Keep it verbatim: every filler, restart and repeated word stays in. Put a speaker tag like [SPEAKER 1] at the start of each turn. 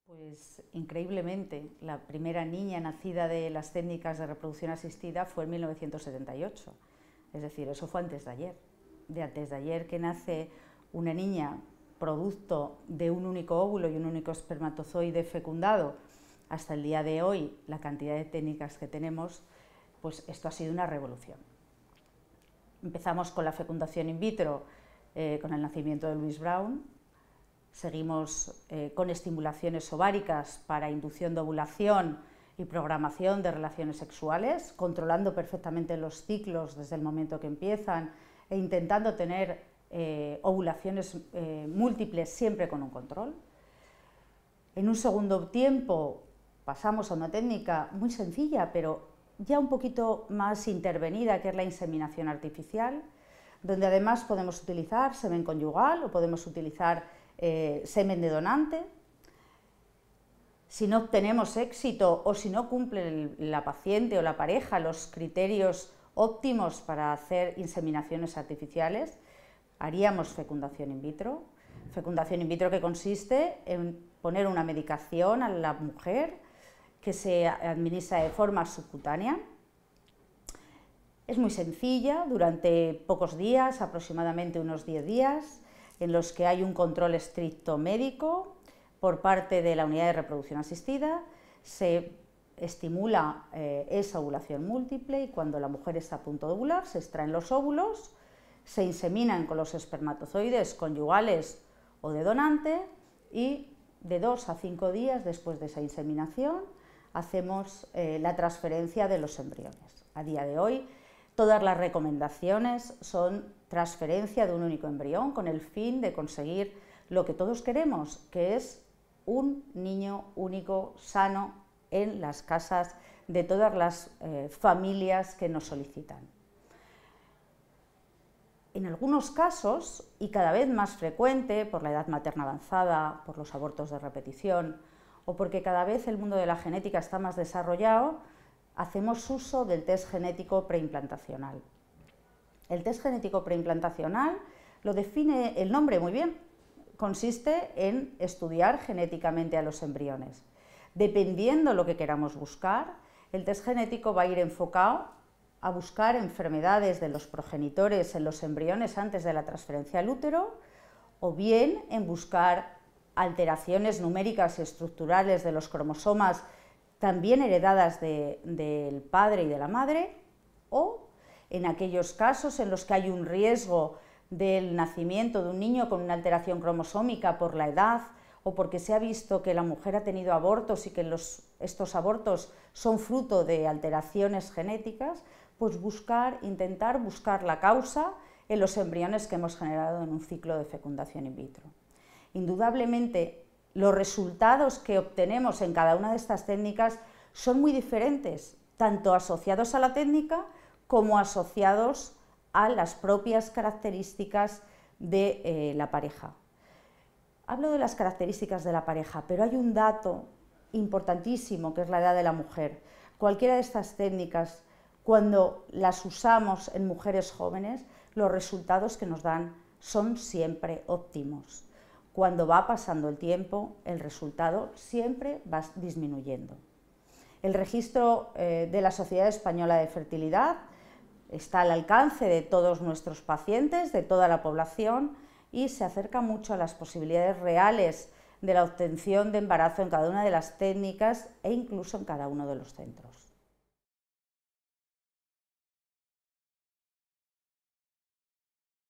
[SPEAKER 1] Pues increíblemente, la primera niña nacida de las técnicas de reproducción asistida fue en mil novecientos setenta y ocho, es decir, eso fue antes de ayer. De antes de ayer que nace una niña producto de un único óvulo y un único espermatozoide fecundado, hasta el día de hoy, la cantidad de técnicas que tenemos, pues esto ha sido una revolución. Empezamos con la fecundación in vitro, eh, con el nacimiento de Louise Brown. Seguimos eh, con estimulaciones ováricas para inducción de ovulación y programación de relaciones sexuales, controlando perfectamente los ciclos desde el momento que empiezan e intentando tener eh, ovulaciones eh, múltiples siempre con un control. En un segundo tiempo pasamos a una técnica muy sencilla, pero ya un poquito más intervenida, que es la inseminación artificial, donde además podemos utilizar semen conyugal o podemos utilizar eh, semen de donante. Si no obtenemos éxito o si no cumple el, la paciente o la pareja los criterios óptimos para hacer inseminaciones artificiales, haríamos fecundación in vitro. Fecundación in vitro que consiste en poner una medicación a la mujer que se administra de forma subcutánea. Es muy sencilla, durante pocos días, aproximadamente unos diez días, en los que hay un control estricto médico por parte de la unidad de reproducción asistida, se estimula eh, esa ovulación múltiple y cuando la mujer está a punto de ovular se extraen los óvulos, se inseminan con los espermatozoides conyugales o de donante y de dos a cinco días después de esa inseminación hacemos eh, la transferencia de los embriones. A día de hoy todas las recomendaciones son transferencia de un único embrión con el fin de conseguir lo que todos queremos, que es un niño único, sano, en las casas de todas las eh, familias que nos solicitan. En algunos casos, y cada vez más frecuente por la edad materna avanzada, por los abortos de repetición o porque cada vez el mundo de la genética está más desarrollado, hacemos uso del test genético preimplantacional. El test genético preimplantacional lo define el nombre muy bien, consiste en estudiar genéticamente a los embriones. Dependiendo lo que queramos buscar, el test genético va a ir enfocado a buscar enfermedades de los progenitores en los embriones antes de la transferencia al útero, o bien en buscar alteraciones numéricas y estructurales de los cromosomas también heredadas de, del padre y de la madre, o en aquellos casos en los que hay un riesgo del nacimiento de un niño con una alteración cromosómica por la edad o porque se ha visto que la mujer ha tenido abortos y que los, estos abortos son fruto de alteraciones genéticas, pues buscar, intentar buscar la causa en los embriones que hemos generado en un ciclo de fecundación in vitro. Indudablemente, los resultados que obtenemos en cada una de estas técnicas son muy diferentes, tanto asociados a la técnica como asociados a las propias características de eh, la pareja. Hablo de las características de la pareja, pero hay un dato importantísimo que es la edad de la mujer. Cualquiera de estas técnicas, cuando las usamos en mujeres jóvenes, los resultados que nos dan son siempre óptimos. Cuando va pasando el tiempo, el resultado siempre va disminuyendo. El registro eh, de la Sociedad Española de Fertilidad está al alcance de todos nuestros pacientes, de toda la población, y se acerca mucho a las posibilidades reales de la obtención de embarazo en cada una de las técnicas e incluso en cada uno de los centros.